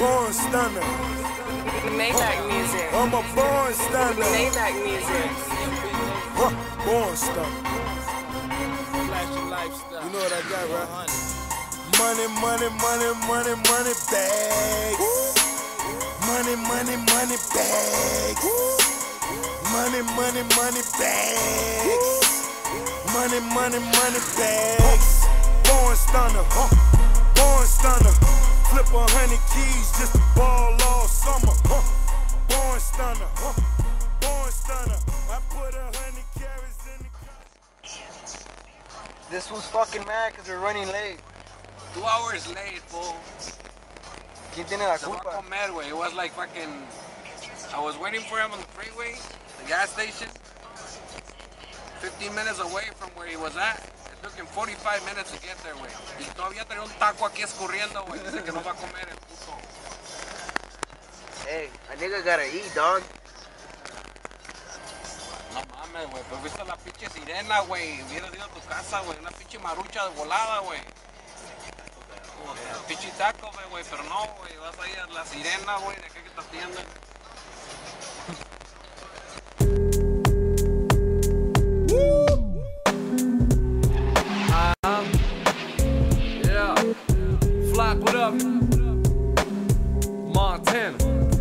born stunner. Maybach music. I'm a born stunner. Maybach music. Born stunner. You know what I got, right? Money, money, money, money, money bags. Money, money, money bags. Money, money, money bags. Money, money, money bags. Born stunner, born stunner. Flip 100 keys just to ball all summer. Born stunner, born stunner. I put 100 carats in the. This was fucking mad because we're running late. 2 hours late, fool. ¿Quién tiene la Se va a culpa? comer, güey. It was like fucking. I was waiting for him on the freeway, the gas station. 15 minutes away from where he was at. It took him 45 minutes to get there, güey. Y todavía tenía un taco aquí escurriendo, güey. Dice que no va a comer el puto. Hey, a nigga gotta eat, dog. No mames, güey. Pero viste la pinche sirena, güey. Hubieras ido a tu casa, güey. Una pinche marucha de volada, güey. Pinche taco, güey. Pero no, güey. Vas a ir a la sirena, güey. De qué que te atienden. Yeah, Flock, what up? Montana.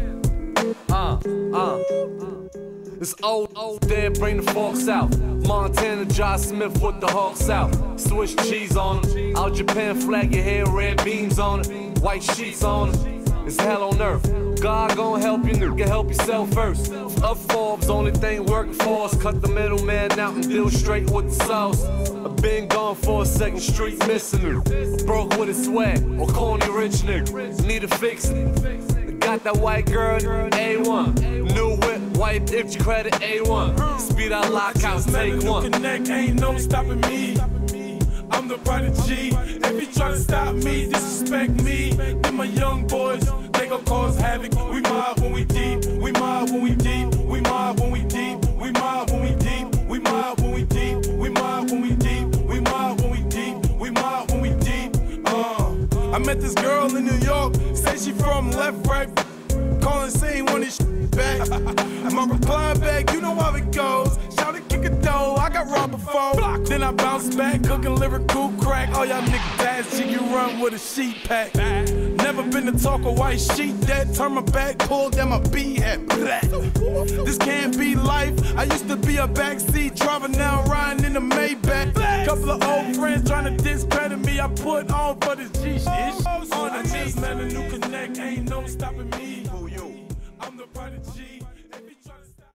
It's old dead, bring the forks out. Montana, Josh Smith with the Hawks out. Swiss cheese on them. Out Japan flag, your hair, red beams on it. White sheets on it. It's hell on earth. God gon' help you, nigga, help yourself first. Up Forbes, only thing working for us. Cut the middleman out and deal straight with the sauce. I've been gone for a second, street missing it. Broke with a swag, or corny rich nigga. Need to fix it. Got that white girl, A1. New whip, white itch credit, A1. Speed out lockouts, take one. Connect, ain't no stopping me. I'm the prodigy. If you try to stop me, disrespect me. Then my young boys, they gon' cause havoc. We mob when we deep. We mob when we deep. We mob when we deep. We mob when we deep. We mob when we deep. We mob when we deep. We mob when we deep. We mob when we deep. I met this girl in New York. Say she from left, right. Calling saying want this back. My reply back, you know how it goes. Shout to kick a dough, I got robbed before. Then I bounce back, cooking lyrical crack. All y'all niggas ass chick, you run with a sheet pack. Never been to talk a white sheet dead. Turn my back, pull down my beat hat. This can't be life. I used to be a backseat driver, now riding in the Maybach. Couple of old friends trying to discredit me. I put on for this G shit. On the knees, man, a new connect, ain't no stopping me.